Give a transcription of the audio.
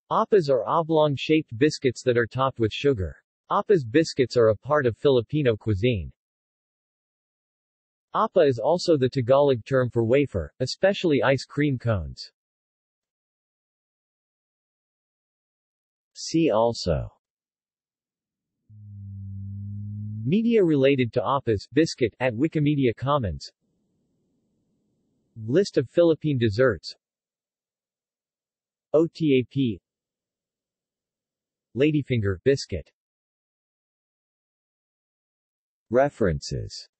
Apas are oblong-shaped biscuits that are topped with sugar. Apas biscuits are a part of Filipino cuisine. Apa is also the Tagalog term for wafer, especially ice cream cones. See also: media related to apas biscuit at Wikimedia Commons. List of Philippine desserts. OTAP. Ladyfinger biscuit. References